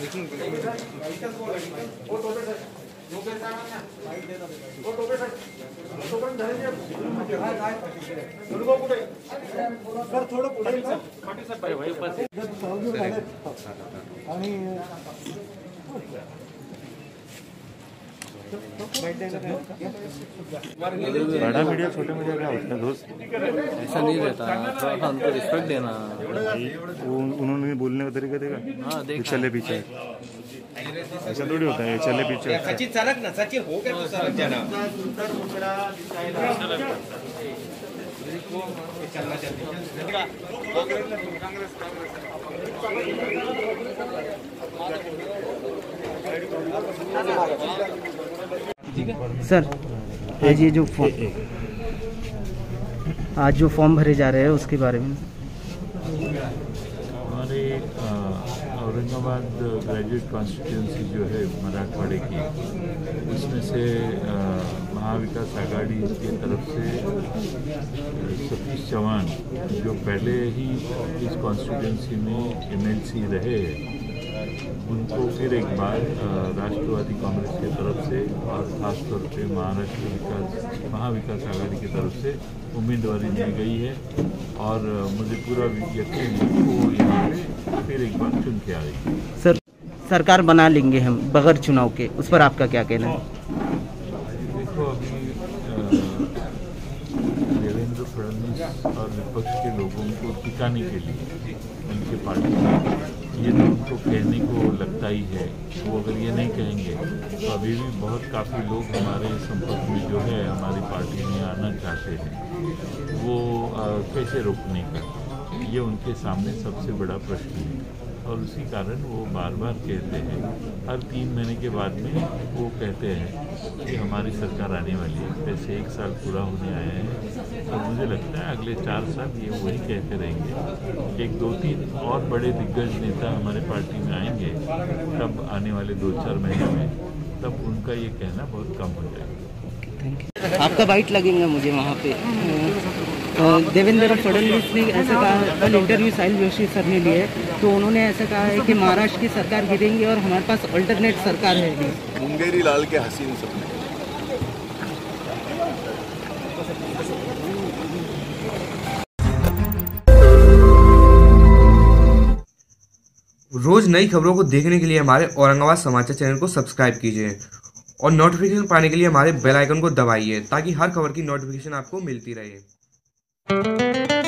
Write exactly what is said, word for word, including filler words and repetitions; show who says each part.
Speaker 1: बड़ा मीडिया छोटे मीडिया क्या होता है दोस्त?
Speaker 2: ऐसा नहीं रहता, थोड़ा सा उनको रिस्पेक्ट देना।
Speaker 1: वो उन्होंने बोलने का तरीका देगा।
Speaker 2: हाँ देख,
Speaker 1: चले पीछे ऐसा थोड़ी होता है, चले पीछे।
Speaker 3: सचिन सड़क ना, सचिन हो गया तो सड़क जाना चलना चाहिए।
Speaker 4: सर आज ये जो फॉर्म आज जो फॉर्म भरे जा रहे हैं उसके बारे में।
Speaker 5: हमारे औरंगाबाद ग्रेजुएट कॉन्स्टिट्यूंसी जो है मराठवाड़े की, उसमें से महाविकास आघाड़ी की तरफ से सतीश चौहान जो पहले ही इस कॉन्स्टिट्यूंसी में एमएलसी रहे हैं, उनको फिर एक बार राष्ट्रवादी कांग्रेस की तरफ से और ख़ासतौर पे महाराष्ट्र विकास महाविकास आघाड़ी की तरफ से उम्मीदवारी दी गई है। और मुझे पूरा यकीन है वो यहाँ पे फिर एक बार चुन के आएगी।
Speaker 4: सर सरकार बना लेंगे हम बगैर चुनाव के, उस पर आपका क्या कहना है?
Speaker 5: देखो अभी देवेंद्र फडणवीस और विपक्ष के लोगों को टिकाने के लिए उनके पार्टी ये तो उनको कहने को लगता ही है, वो अगर ये नहीं कहेंगे तो अभी भी बहुत काफ़ी लोग हमारे संपर्क में जो है हमारी पार्टी में आना चाहते हैं, वो आ, कैसे रोकने का, ये उनके सामने सबसे बड़ा प्रश्न है। और उसी कारण वो बार बार कहते हैं, हर तीन महीने के बाद में वो कहते हैं कि हमारी सरकार आने वाली है। वैसे एक साल पूरा होने आया है और मुझे लगता है अगले चार साल ये वही कहते रहेंगे। एक दो तीन और बड़े दिग्गज नेता हमारे पार्टी में आएंगे, तब आने वाले दो चार महीने में तब उनका ये कहना बहुत कम हो जाएगा।
Speaker 4: आपका बाइट लगेगा मुझे वहाँ पे। देवेंद्र फडणवीस ने ऐसा कहा, कल इंटरव्यू साहिल जोशी सर ने लिए, तो उन्होंने ऐसा कहा है कि महाराष्ट्र की सरकार गिरेंगी और हमारे पास अल्टरनेट सरकार है।
Speaker 6: मुंगेरी लाल के हसीन सपने।
Speaker 7: रोज नई खबरों को देखने के लिए हमारे औरंगाबाद समाचार चैनल को सब्सक्राइब कीजिए और नोटिफिकेशन पाने के लिए हमारे बेल आइकन को दबाइए ताकि हर खबर की नोटिफिकेशन आपको मिलती रहे।